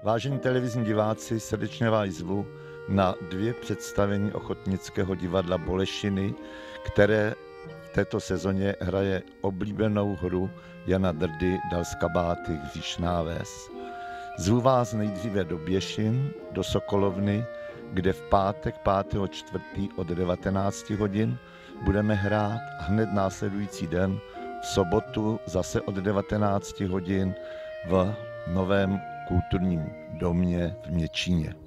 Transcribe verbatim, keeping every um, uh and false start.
Vážení televizní diváci, srdečně vás zvu na dvě představení Ochotnického divadla Bolešiny, které v této sezóně hraje oblíbenou hru Jana Drdy Dal z kabáty Hříšná ves. Zvu vás nejdříve do Běšin, do Sokolovny, kde v pátek pátého čtvrtého od devatenácti hodin budeme hrát a hned následující den v sobotu zase od devatenácti hodin v novém kulturním domě v Měčíně.